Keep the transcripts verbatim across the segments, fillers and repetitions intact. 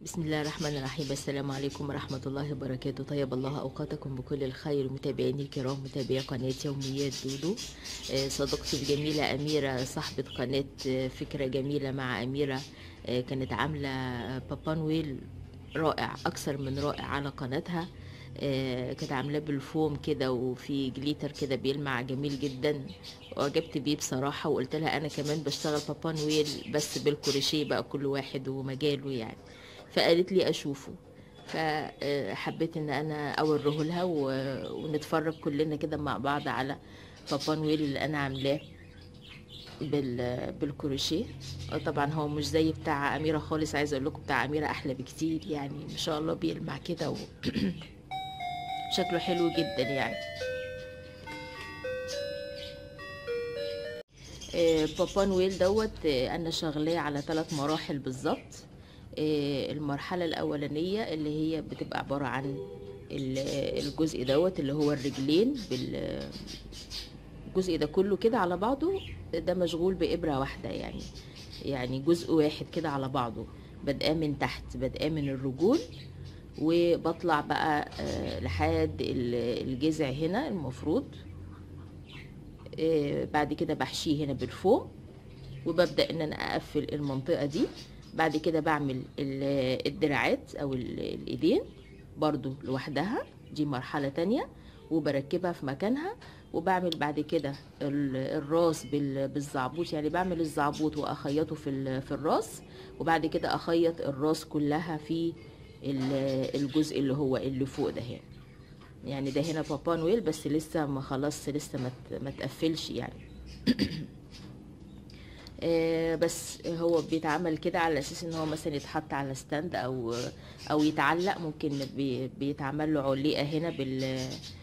بسم الله الرحمن الرحيم. السلام عليكم ورحمة الله وبركاته. طيب الله أوقاتكم بكل الخير متابعيني الكرام، متابعي قناة يوميات دودو. آه، صديقتي الجميلة أميرة صاحبة قناة آه، فكرة جميلة مع أميرة آه، كانت عاملة آه، بابا نويل رائع، أكثر من رائع على قناتها. آه، كانت عاملاه بالفوم كده وفي جليتر كده بيلمع جميل جدا، وعجبت بيه بصراحة. وقلت لها أنا كمان بشتغل بابا نويل بس بالكروشيه بقى، كل واحد ومجاله يعني. فقالت لي اشوفه، فحبيت ان انا اوريه لها و- ونتفرج كلنا كده مع بعض على بابا نويل اللي انا عاملاه بال بالكروشيه. آه، طبعا هو مش زي بتاع اميره خالص، عايزه اقول لكم بتاع اميره احلى بكتير يعني، ما شاء الله بيلمع كده وشكله حلو جدا يعني. آه، بابا نويل دوت آه، انا شغلاه على ثلاث مراحل بالظبط. آه، المرحله الاولانيه اللي هي بتبقى عباره عن ال- الجزء دوت اللي هو الرجلين، بالجزء ده كله كده على بعضه. ده مشغول بإبرة واحدة يعني، يعني جزء واحد كده على بعضه. بادئه من تحت، بادئه من الرجول، وبطلع بقى آه، لحد ال- الجذع هنا المفروض. آه، بعد كده بحشيه هنا بالفوم، وببدأ ان انا اقفل المنطقة دي. بعد كده بعمل ال- الدراعات او ال- الايدين برضو لوحدها، دي مرحلة تانية، وبركبها في مكانها. وبعمل بعد كده ال- الراس بال- بالزعبوط، يعني بعمل الزعبوط واخيطه في ال- في الراس. وبعد كده اخيط الراس كلها في ال- الجزء اللي هو اللي فوق ده هنا. يعني ده هنا بابا نويل بس لسه ما خلاص، لسه ما ت- ما تقفلش يعني. آه، بس هو بيتعمل كده على اساس ان هو مثلا يتحط على ستاند او او يتعلق. ممكن بي- بيتعمل له علقه هنا بال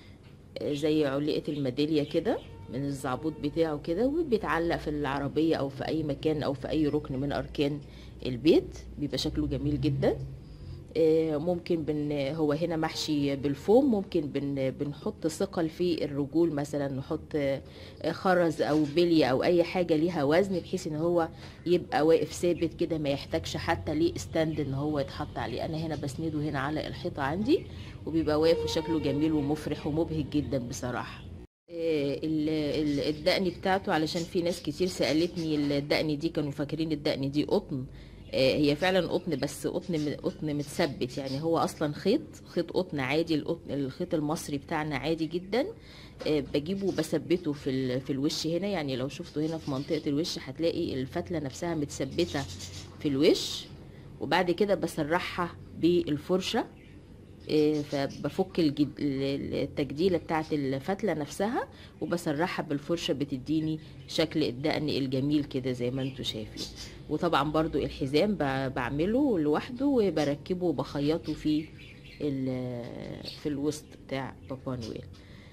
زي علقه الميداليه كده من الزعبوط بتاعه كده، وبيتعلق في العربيه او في اي مكان او في اي ركن من اركان البيت، بيبقى شكله جميل جدا. آه، ممكن بن هو هنا محشي بالفوم، ممكن بن بنحط ثقل في الرجول، مثلا نحط آه، خرز او بلي او اي حاجه ليها وزن، بحيث ان هو يبقى واقف ثابت كده، ما يحتاجش حتى ليه ستاند ان هو يتحط عليه. انا هنا بسنده هنا على الحيطه عندي، وبيبقى واقف وشكله جميل ومفرح ومبهج جدا بصراحه. آه، ال- ال- الدقن بتاعته، علشان في ناس كتير سألتني الدقن دي كانوا فاكرين الدقن دي قطن. آه، هي فعلا قطن، بس قطن م- قطن متثبت يعني. هو اصلا خيط خيط قطن عادي، القطن الخيط المصري بتاعنا عادي جدا. آه، بجيبه وبثبته في ال- في الوش هنا، يعني لو شفتوا هنا في منطقة الوش هتلاقي الفتلة نفسها متثبتة في الوش. وبعد كده بسرحها بالفرشة. إيه، فبفك الجد... التجديلة بتاعت الفتلة نفسها، وبسرحها بالفرشة، بتديني شكل الدقن الجميل كده زي ما انتوا شايفين. وطبعا برضو الحزام ب- بعمله لوحده وبركبه وبخيطه في ال... في الوسط بتاع بابا نويل.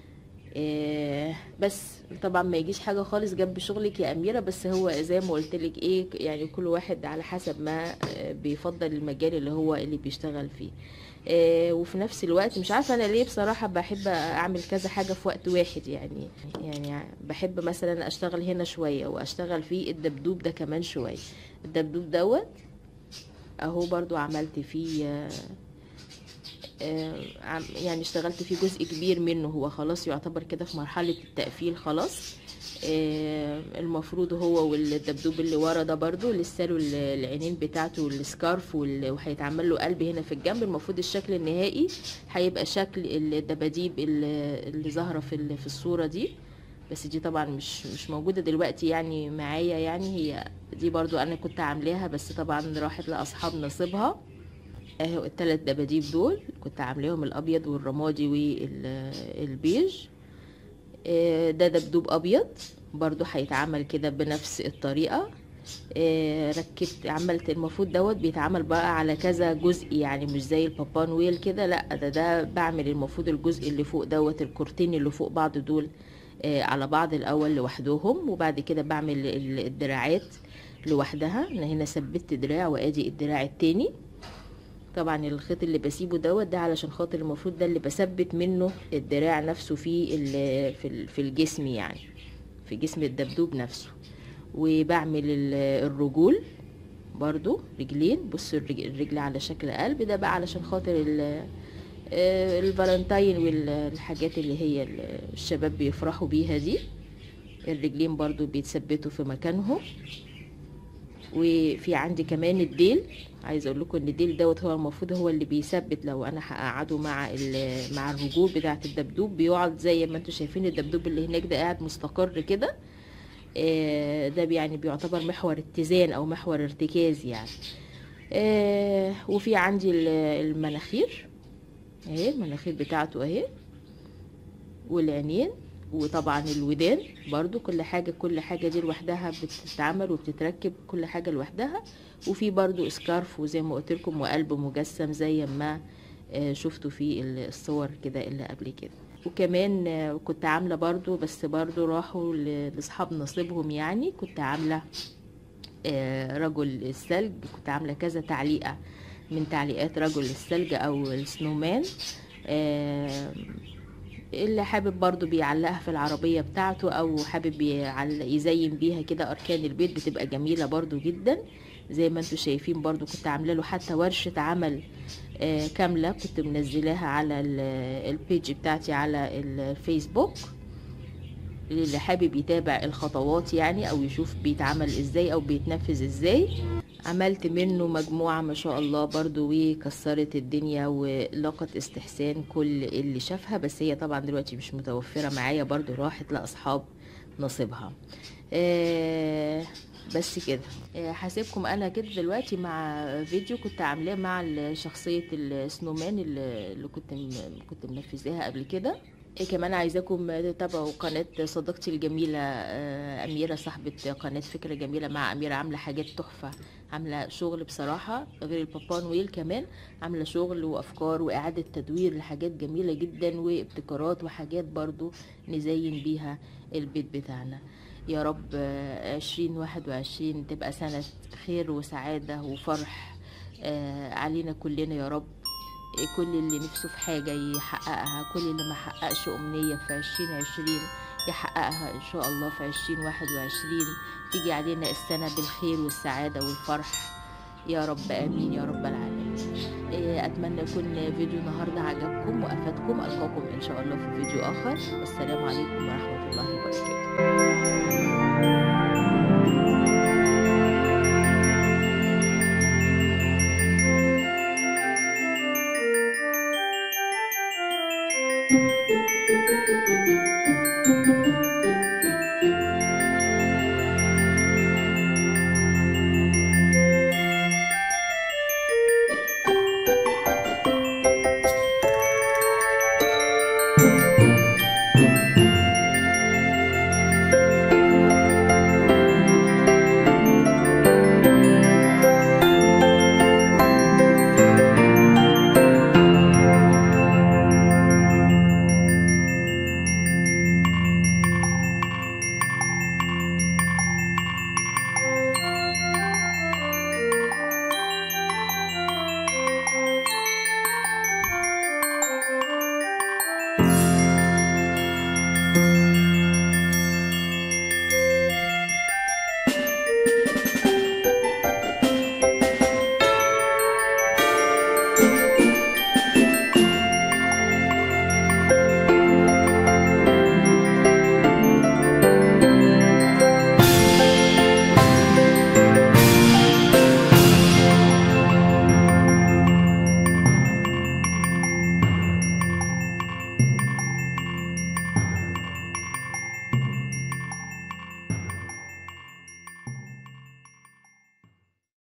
إيه، بس طبعا ما يجيش حاجة خالص جنب شغلك يا أميرة، بس هو زي ما قلت لك ايه، يعني كل واحد على حسب ما آه، بيفضل المجال اللي هو اللي بيشتغل فيه. إيه، وفي نفس الوقت مش عارفة انا ليه بصراحة بحب اعمل كذا حاجة في وقت واحد يعني. يعني بحب مثلا اشتغل هنا شوية واشتغل في الدبدوب ده كمان شوية. الدبدوب دوت اهو برضو عملت فيه آه، آه، عم- يعني اشتغلت فيه جزء كبير منه، هو خلاص يعتبر كده في مرحلة التقفيل خلاص. آه، المفروض هو والدبدوب اللي ورا ده برضو لسه له ال- العينين بتاعته والسكارف وال- وهيتعمل له قلب هنا في الجنب. المفروض الشكل النهائي هيبقى شكل الدباديب اللي اللي ظاهرة في ال- في الصورة دي. بس دي طبعا مش مش موجودة دلوقتي يعني معايا، يعني هي دي برضو انا كنت عاملاها بس طبعا راحت لاصحاب نصيبها. اهو التلات دباديب دول كنت عاملاهم الابيض والرمادي والبيج. آه، ده دبدوب ابيض برضو هيتعمل كده بنفس الطريقة. آه، ركبت عملت المفروض دوت بيتعمل بقى على كذا جزء، يعني مش زي البابا نويل كده، لا ده ده بعمل المفروض الجزء اللي فوق دوت الكورتين اللي فوق بعض دول آه، على بعض الاول لوحدهم. وبعد كده بعمل ال- الدراعات لوحدها. انا هنا ثبت دراع وادي الدراع التاني. طبعا الخيط اللي بسيبه دوت ده علشان خاطر المفروض ده اللي بثبت منه الدراع نفسه في ال- في ال- في الجسم يعني، في جسم الدبدوب نفسه. وبعمل ال- الرجول برضو رجلين. بصوا الرجل على شكل قلب، ده بقى علشان خاطر الفالنتين والحاجات اللي هي الشباب بيفرحوا بيها دي. الرجلين برضو بيتثبتوا في مكانهم. وفي عندي كمان الديل، عايزه اقول لكم ان الديل دوت هو المفروض هو اللي بيثبت. لو انا هقعده مع مع الرجول بتاعه الدبدوب بيقعد زي ما انتم شايفين الدبدوب اللي هناك ده قاعد مستقر كده. ده يعني بيعتبر محور اتزان او محور ارتكاز يعني. وفي عندي المناخير اهي، المناخير بتاعته اهي، والعينين، وطبعا الودان برضو. كل حاجة كل حاجة دي لوحدها بتتعمل وبتتركب، كل حاجة لوحدها. وفي برضو سكارف وزي ما قلت لكم وقلب مجسم زي ما شفتوا في الصور كده اللي قبل كده. وكمان كنت عاملة برضو، بس برضو راحوا لاصحاب نصيبهم يعني، كنت عاملة رجل الثلج. كنت عاملة كذا تعليقة من تعليقات رجل الثلج او السنومان. اللي حابب برضو بيعلقها في العربية بتاعته، او حابب يزين بيها كده اركان البيت، بتبقى جميلة برضو جدا زي ما انتم شايفين. برضو كنت عامله له حتى ورشة عمل آه كاملة، كنت منزلاها على البيج بتاعتي على الفيسبوك، اللي حابب يتابع الخطوات يعني، او يشوف بيتعمل ازاي او بيتنفذ ازاي. عملت منه مجموعة ما شاء الله برضو، وكسرت الدنيا ولقت استحسان كل اللي شافها. بس هي طبعا دلوقتي مش متوفرة معايا، برضو راحت لأصحاب نصيبها. آه بس كده. آه هسيبكم انا كده دلوقتي مع فيديو كنت عاملاه مع شخصية السنومان اللي, اللي كنت كنت منفذاها قبل كده. إيه كمان عايزاكم تتابعوا قناة صديقتي الجميلة أميرة، صاحبة قناة فكرة جميلة مع أميرة. عاملة حاجات تحفة، عاملة شغل بصراحة غير البابا نويل، كمان عاملة شغل وأفكار وإعادة تدوير لحاجات جميلة جدا، وابتكارات وحاجات برضو نزين بيها البيت بتاعنا. يا رب عشرين واحد وعشرين تبقى سنة خير وسعادة وفرح علينا كلنا يا رب. كل اللي نفسه في حاجة يحققها، كل اللي ما حققش أمنية في عشرين عشرين يحققها إن شاء الله في عشرين واحد وعشرين. تيجي علينا السنة بالخير والسعادة والفرح يا رب، آمين يا رب العالمين. أتمنى يكون فيديو النهاردة عجبكم وأفادكم. ألقاكم إن شاء الله في فيديو آخر، والسلام عليكم ورحمة الله وبركاته.